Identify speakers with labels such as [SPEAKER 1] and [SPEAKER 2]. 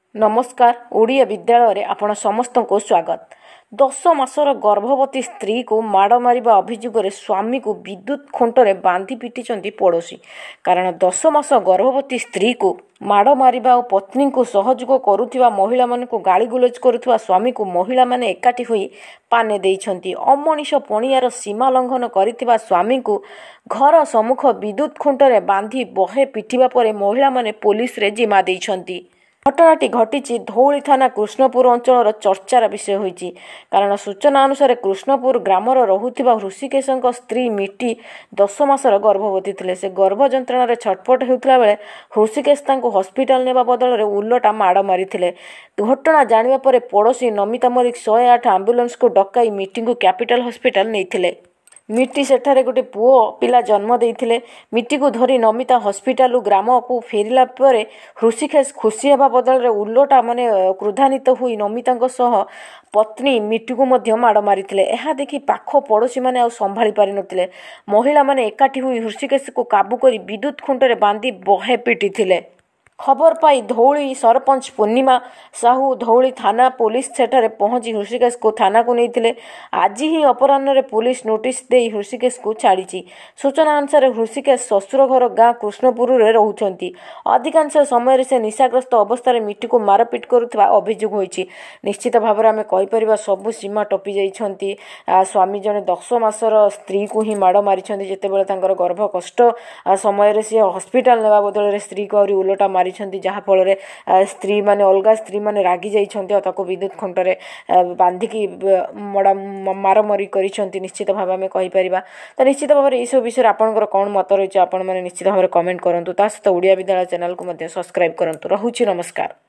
[SPEAKER 1] नमस्कार। ओडिया विद्यालय रे आपण समस्त को स्वागत। 10 मासर गर्भवती स्त्री को माड़ मारिबा अभियोग रे स्वामी को विद्युत खुंटरे बांधी पिटिचंती पड़ोशी। कारण 10 मास गर्भवती स्त्री को माड़ मारिबा और पत्नी को सहयोग करुथिबा महिला मान को गाली गुलज करुथिबा स्वामी को महिला माने एकाठी होई पाने देइछंती। अमनिष पणियार सीमा लंघन करिथिबा स्वामी को घर सम्मुख विद्युत खुंटरे बांधी बहे पिटिबा परे महिला माने पुलिस रे जिम्मा देइछंती। घटनाटी घटी धौली थाना कृष्णपुर अंचल चर्चार विषय होईची। कारण सूचना अनुसार कृष्णपुर ग्रामर रहुथिबा ऋषिकेश स्त्री मिट्टी 10 मासर गर्भवती थिले। से गर्भ जंत्रणा छटपट हेउथला बेले ऋषिकेश तांको हॉस्पिटल नेबा बदल उल्लटा माड़ मारिथिले। घटना जानिबा परे पड़ोशी नमिता मलिक 108 आंबुलेंस को डकाई मिट्टी को कैपिटल हॉस्पिटल नेइथिले। मिट्टी सेठारे गोटे पुओ पिला जन्म देइथिले। मिट्टी को धरी नमिता हॉस्पिटल ग्राम को फेरिला परे ऋषिकेश खुशी हेबा बदल उल्लटा माने क्रोधान्वित हुई नमिता सह पत्नी मिट्टी को मध्य माड़ मारिथिले। एहा देखि पाख पड़ोशी माने आ संभाली पारि नथिले। महिला माने एकाठी हुई ऋषिकेश को काबू करी विद्युत खुंटरे बांधी बहे पिटिथिले। खबर पाई धौली सरपंच पूर्णिमा साहू धौली थाना पुलिस सेठारे पहुंची ऋषिकेश को थाना को नहीं। आज ही अपराह्न पुलिस नोटिस दे ऋषिकेश को छाड़ी। सूचना अनुसार ऋषिकेश ससुर घर गाँ कृष्णपुर में रोचंती। अधिकांश समय से निशाग्रस्त अवस्था मिट्टी को मारपिट करुवा अभियोग होईची। निश्चित भाव में कहीपर सबू सीमा टपी जाइछंती। स्वामी जने 10 मासर स्त्री को ही माड़ मारी जितेबाला गर्भ कष्ट समय सी हॉस्पिटल नेबा बदल स्त्री को आहरी उल्लटा मारी जहाँ फल स्त्री माने अलग स्त्री माने रागी जाइछंती विद्युत खुंटरे बांधिकी मारामारी करिछंती। निश्चित भाव में कहीपर। तो निश्चित भाव में यह विषय आपंकर कौन मत रही है आपण मैंने निश्चित भाव में कमेंट करूँ। सहित ओडिया विद्यालय चैनल को सब्सक्राइब करूँ। रहुछि नमस्कार।